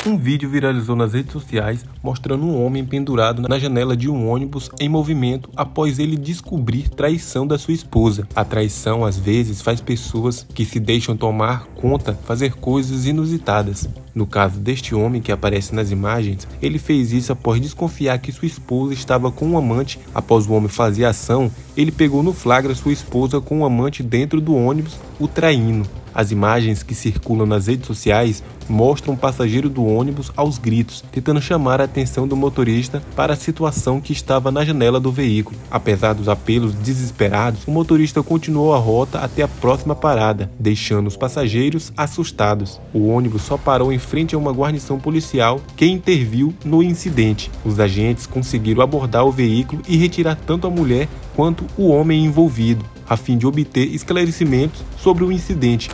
Um vídeo viralizou nas redes sociais mostrando um homem pendurado na janela de um ônibus em movimento após ele descobrir traição da sua esposa. A traição, às vezes, faz pessoas que se deixam tomar conta fazer coisas inusitadas. No caso deste homem que aparece nas imagens, ele fez isso após desconfiar que sua esposa estava com um amante. Após o homem fazer a ação, ele pegou no flagra sua esposa com um amante dentro do ônibus, o traindo. As imagens que circulam nas redes sociais mostram um passageiro do ônibus aos gritos, tentando chamar a atenção do motorista para a situação que estava na janela do veículo. Apesar dos apelos desesperados, o motorista continuou a rota até a próxima parada, deixando os passageiros assustados. O ônibus só parou em frente a uma guarnição policial que interviu no incidente. Os agentes conseguiram abordar o veículo e retirar tanto a mulher quanto o homem envolvido, a fim de obter esclarecimentos sobre o incidente.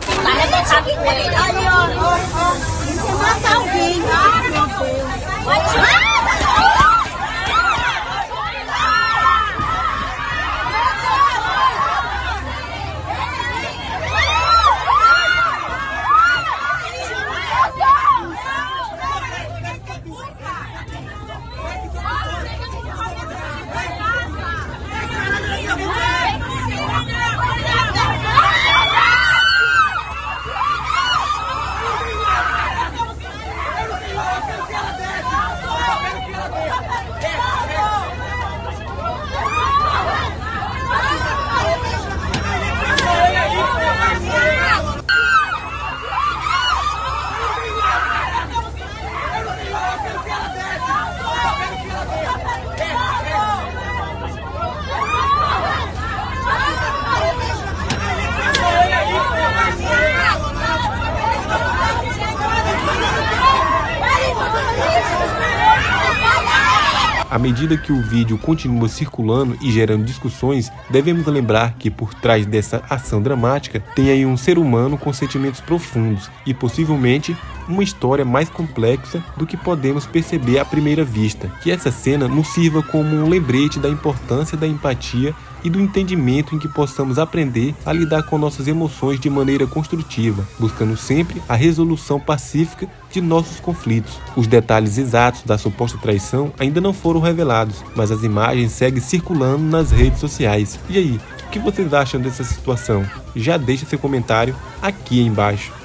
À medida que o vídeo continua circulando e gerando discussões, devemos lembrar que por trás dessa ação dramática tem aí um ser humano com sentimentos profundos e possivelmente uma história mais complexa do que podemos perceber à primeira vista. Que essa cena nos sirva como um lembrete da importância da empatia e do entendimento em que possamos aprender a lidar com nossas emoções de maneira construtiva, buscando sempre a resolução pacífica de nossos conflitos. Os detalhes exatos da suposta traição ainda não foram revelados, mas as imagens seguem circulando nas redes sociais. E aí, o que vocês acham dessa situação? Já deixa seu comentário aqui embaixo.